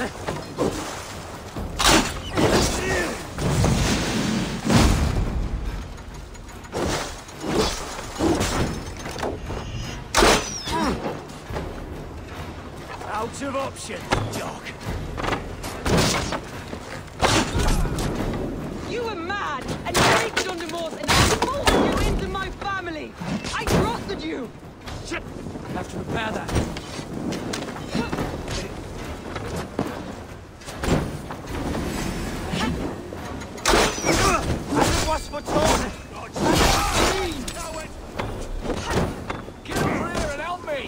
Out of options, dog. You were mad and naked on the moors, and I forced you into my family. I trusted you. Shit! I have to repair that. As it was foretold. Get over here and help me.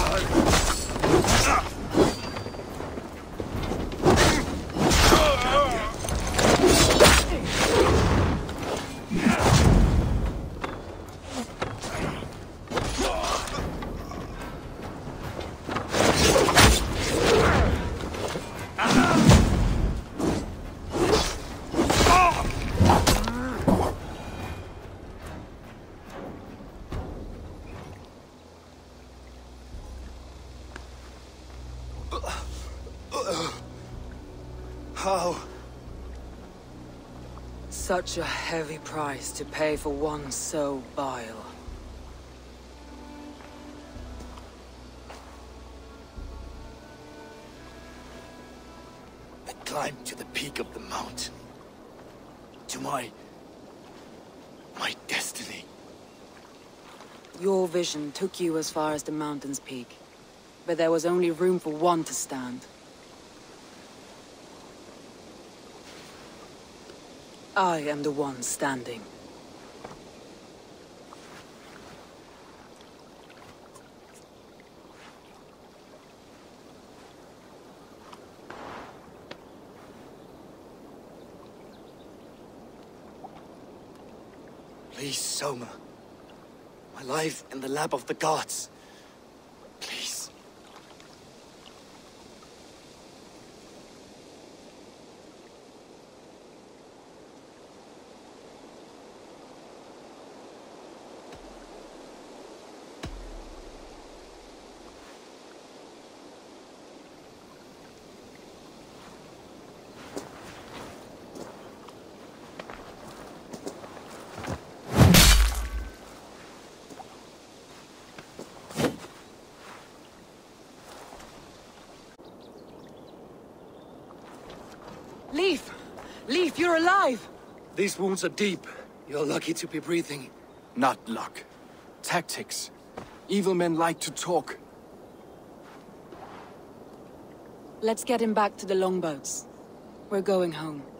How? Such a heavy price to pay for one so vile. I climbed to the peak of the mountain. To my destiny. Your vision took you as far as the mountain's peak, but there was only room for one to stand. I am the one standing. Please, Soma. My life in the lap of the gods. Please. Leaf! Leaf, you're alive! These wounds are deep. You're lucky to be breathing. Not luck. Tactics. Evil men like to talk. Let's get him back to the longboats. We're going home.